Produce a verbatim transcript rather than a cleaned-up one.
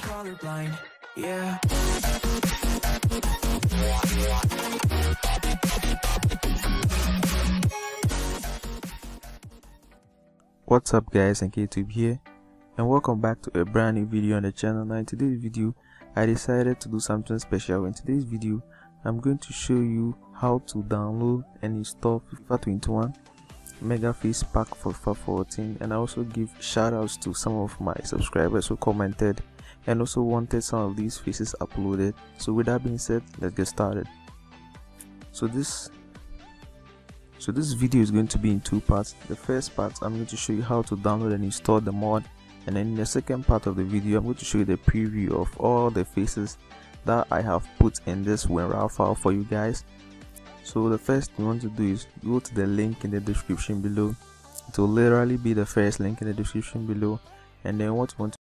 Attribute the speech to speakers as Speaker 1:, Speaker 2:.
Speaker 1: colorblind. Yeah.
Speaker 2: What's up guys, and YouTube here, and welcome back to a brand new video on the channel. Now in today's video I decided to do something special. In today's video I'm going to show you how to download and install FIFA twenty-one mega face pack for FIFA fourteen, and I also give shout outs to some of my subscribers who commented and also wanted some of these faces uploaded. So with that being said, let's get started. So this So this video is going to be in two parts. The first part, I'm going to show you how to download and install the mod, and then in the second part of the video I'm going to show you the preview of all the faces that I have put in this WinRAR file for you guys. So the first thing you want to do is go to the link in the description below. It will literally be the first link in the description below, and then what you want